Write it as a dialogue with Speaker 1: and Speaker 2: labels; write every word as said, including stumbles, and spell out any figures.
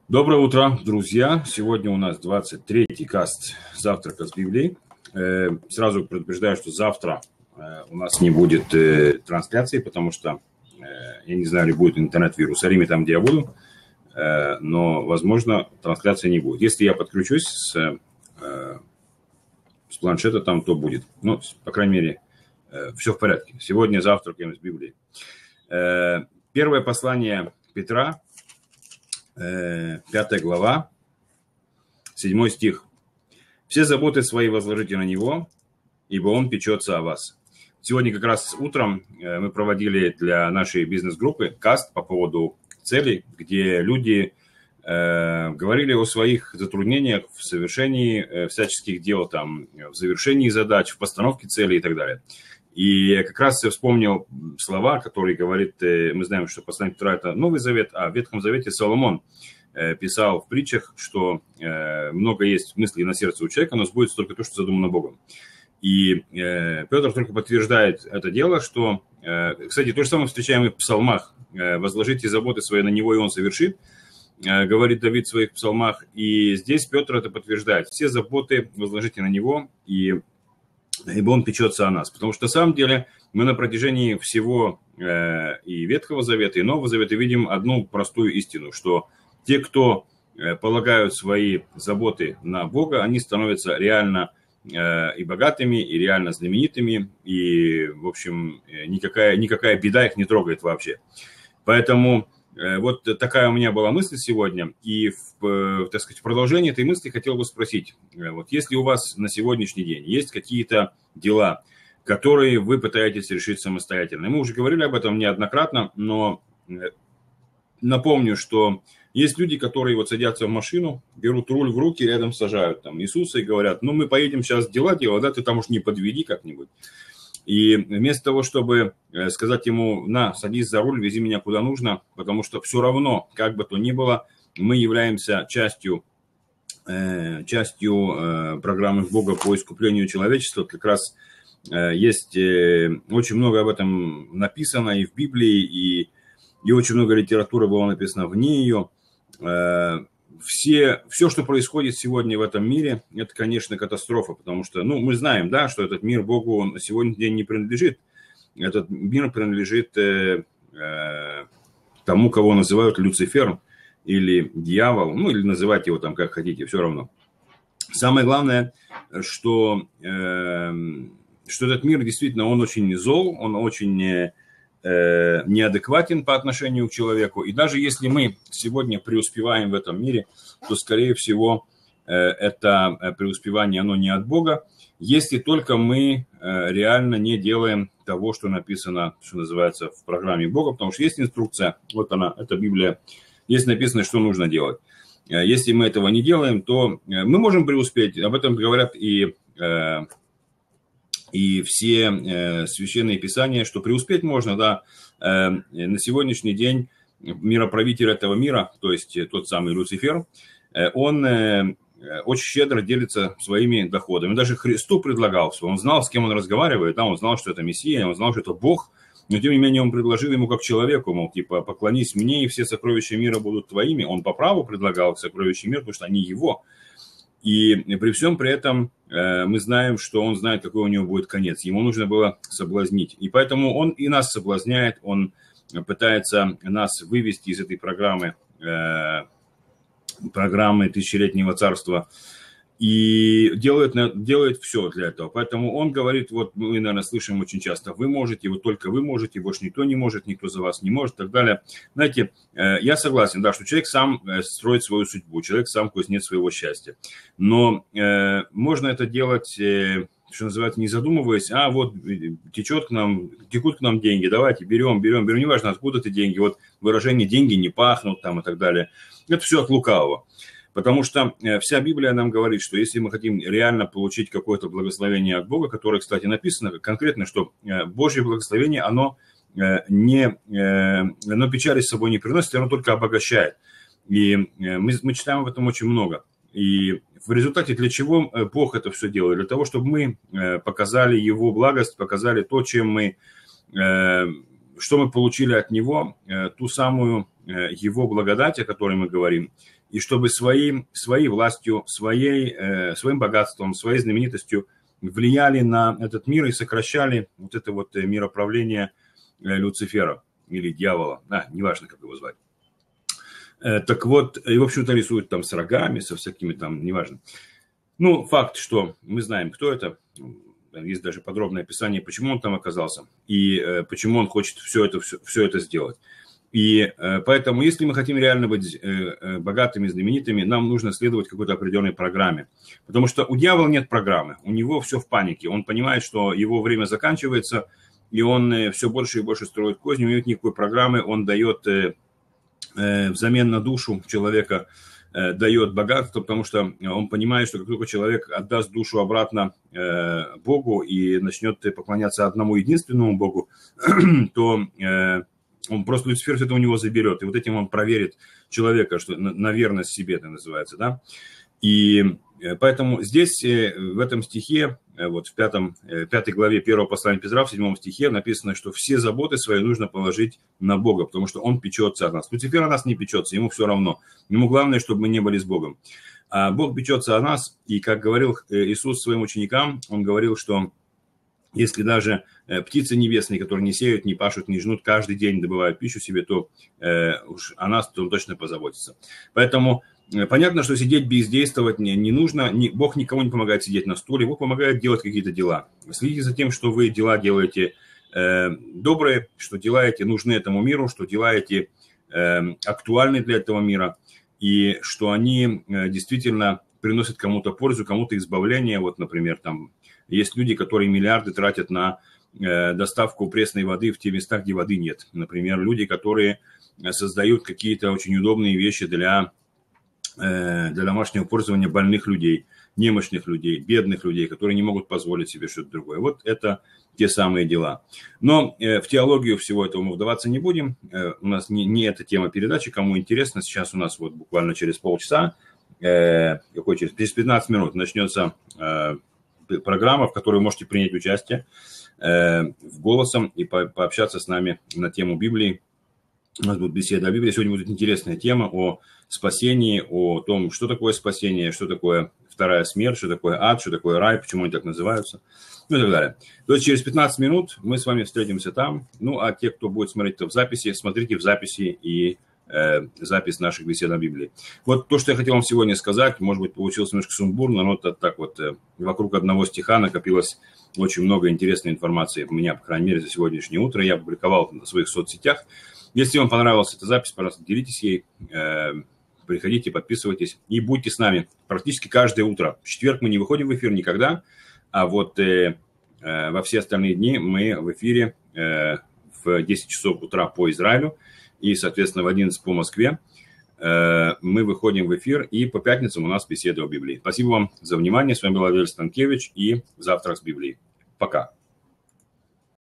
Speaker 1: Доброе утро, друзья! Сегодня у нас двадцать третий каст «Завтрака с Библией». Э, Сразу предупреждаю, что завтра э, у нас не будет э, трансляции, потому что, э, я не знаю, ли будет интернет в Иерусалиме, там, где я буду, э, но, возможно, трансляции не будет. Если я подключусь с, э, с планшета, там то будет. Ну, по крайней мере, э, все в порядке. Сегодня завтракаем с Библией. Э, Первое послание Петра, пятая глава, седьмой стих. «Все заботы свои возложите на Него, ибо Он печется о вас». Сегодня как раз утром мы проводили для нашей бизнес-группы каст по поводу целей, где люди э, говорили о своих затруднениях в совершении всяческих дел, там, в завершении задач, в постановке целей и так далее. И как раз я вспомнил слова, которые говорит, мы знаем, что послание Петра – это Новый Завет, а в Ветхом Завете Соломон писал в притчах, что много есть мыслей на сердце у человека, но сбудется только то, что задумано Богом. И Петр только подтверждает это дело, что, кстати, то же самое встречаем и в псалмах. «Возложите заботы свои на Него, и Он совершит», говорит Давид в своих псалмах. И здесь Петр это подтверждает. Все заботы возложите на Него, и ибо Он печется о нас. Потому что на самом деле мы на протяжении всего э, и Ветхого Завета, и Нового Завета видим одну простую истину, что те, кто э, полагают свои заботы на Бога, они становятся реально э, и богатыми, и реально знаменитыми, и, в общем, никакая, никакая беда их не трогает вообще. Поэтому э, вот такая у меня была мысль сегодня, и в, э, так сказать, в продолжение этой мысли хотел бы спросить, э, вот если у вас на сегодняшний день есть какие-то дела, которые вы пытаетесь решить самостоятельно. Мы уже говорили об этом неоднократно, но напомню, что есть люди, которые вот садятся в машину, берут руль в руки, рядом сажают там Иисуса и говорят, ну мы поедем сейчас дела делать, да, ты там уж не подведи как-нибудь. И вместо того, чтобы сказать ему, на, садись за руль, вези меня куда нужно, потому что все равно, как бы то ни было, мы являемся частью, э, частью э, программы Бога по искуплению человечества. Как раз э, есть э, очень много об этом написано и в Библии, и, и очень много литературы было написано вне ее. Э, Все, все, что происходит сегодня в этом мире, это, конечно, катастрофа, потому что, ну, мы знаем, да, что этот мир Богу на сегодняшний день не принадлежит. Этот мир принадлежит э, э, тому, кого называют Люцифер или дьявол, ну, или называть его там как хотите, все равно. Самое главное, что, э, что этот мир действительно, он очень зол, он очень... Э, неадекватен по отношению к человеку. И даже если мы сегодня преуспеваем в этом мире, то, скорее всего, это преуспевание, оно не от Бога, если только мы реально не делаем того, что написано, что называется, в программе Бога, потому что есть инструкция, вот она, это Библия, здесь написано, что нужно делать. Если мы этого не делаем, то мы можем преуспеть. Об этом говорят и... И все э, священные писания, что преуспеть можно, да, э, на сегодняшний день мироправитель этого мира, то есть тот самый Люцифер, э, он э, очень щедро делится своими доходами. Даже Христу предлагал все. Он знал, с кем он разговаривает, да, он знал, что это Мессия, он знал, что это Бог, но тем не менее он предложил ему как человеку, мол, типа, поклонись мне, и все сокровища мира будут твоими. Он по праву предлагал сокровища мира, потому что они его. И при всем при этом э, мы знаем, что он знает, какой у него будет конец. Ему нужно было соблазнить. И поэтому он и нас соблазняет, он пытается нас вывести из этой программы, э, программы тысячелетнего царства. И делает, делает все для этого. Поэтому он говорит, вот мы, наверное, слышим очень часто, вы можете, вот только вы можете, больше никто не может, никто за вас не может и так далее. Знаете, я согласен, да, что человек сам строит свою судьбу, человек сам кузнец своего счастья. Но э, можно это делать, э, что называется, не задумываясь, а вот течет к нам, текут к нам деньги, давайте берем, берем, берем, неважно, откуда эти деньги, вот выражение «деньги не пахнут» там и так далее. Это все от лукавого. Потому что вся Библия нам говорит, что если мы хотим реально получить какое-то благословение от Бога, которое, кстати, написано конкретно, что Божье благословение, оно, не, оно печали с собой не приносит, оно только обогащает. И мы, мы читаем об этом очень много. И в результате для чего Бог это все делает? Для того, чтобы мы показали Его благость, показали то, чем мы что мы получили от него, ту самую его благодать, о которой мы говорим, и чтобы своим, своей властью, своей, своим богатством, своей знаменитостью влияли на этот мир и сокращали вот это вот мироправление Люцифера или дьявола, а, неважно, как его звать. Так вот, и, в общем-то, рисуют там с рогами, со всякими там, неважно. Ну, факт, что мы знаем, кто это. Есть даже подробное описание, почему он там оказался и э, почему он хочет все это, все, все это сделать. И э, поэтому, если мы хотим реально быть э, э, богатыми, знаменитыми, нам нужно следовать какой-то определенной программе. Потому что у дьявола нет программы, у него все в панике. Он понимает, что его время заканчивается, и он э, все больше и больше строит козни, у него нет никакой программы, он дает э, э, взамен на душу человека, дает богатство, потому что он понимает, что как только человек отдаст душу обратно э, Богу и начнет поклоняться одному единственному Богу, то э, он просто Люцифер все это у него заберет. И вот этим он проверит человека, что на, на верность себе это называется, да. И поэтому здесь, в этом стихе, вот в пятом, пятой главе первого послания Петра, в седьмом стихе написано, что все заботы свои нужно положить на Бога, потому что Он печется о нас. Люцифер о нас не печется, ему все равно. Ему главное, чтобы мы не были с Богом. А Бог печется о нас, и, как говорил Иисус своим ученикам, Он говорил, что если даже птицы небесные, которые не сеют, не пашут, не жнут, каждый день добывают пищу себе, то э, уж о нас то Он точно позаботится. Поэтому понятно, что сидеть бездействовать не, не нужно. Не, Бог никому не помогает сидеть на стуле. Бог помогает делать какие-то дела. Следите за тем, что вы дела делаете э, добрые, что дела эти нужны этому миру, что дела эти э, актуальны для этого мира, и что они э, действительно приносят кому-то пользу, кому-то избавление. Вот, например, там есть люди, которые миллиарды тратят на э, доставку пресной воды в те места, где воды нет. Например, люди, которые создают какие-то очень удобные вещи для... для домашнего пользования больных людей, немощных людей, бедных людей, которые не могут позволить себе что-то другое. Вот это те самые дела. Но э, в теологию всего этого мы вдаваться не будем. Э, у нас не, не эта тема передачи. Кому интересно, сейчас у нас вот буквально через полчаса, э, какой через, через пятнадцать минут начнется э, программа, в которой вы можете принять участие э, в голосом и по, пообщаться с нами на тему Библии. У нас будет беседа о Библии. Сегодня будет интересная тема о спасении, о том, что такое спасение, что такое вторая смерть, что такое ад, что такое рай, почему они так называются, ну и так далее. То есть через пятнадцать минут мы с вами встретимся там. Ну, а те, кто будет смотреть это в записи, смотрите в записи и э, запись наших бесед о Библии. Вот то, что я хотел вам сегодня сказать, может быть, получилось немножко сумбурно, но это так вот э, вокруг одного стиха накопилось очень много интересной информации у меня, по крайней мере, за сегодняшнее утро. Я опубликовал это на своих соцсетях. Если вам понравилась эта запись, пожалуйста, делитесь ей, э, приходите, подписывайтесь и будьте с нами практически каждое утро. В четверг мы не выходим в эфир никогда, а вот э, э, во все остальные дни мы в эфире э, в десять часов утра по Израилю и, соответственно, в одиннадцать по Москве э, мы выходим в эфир, и по пятницам у нас беседа о Библии. Спасибо вам за внимание. С вами был Авель Станкевич и «Завтрак с Библией». Пока.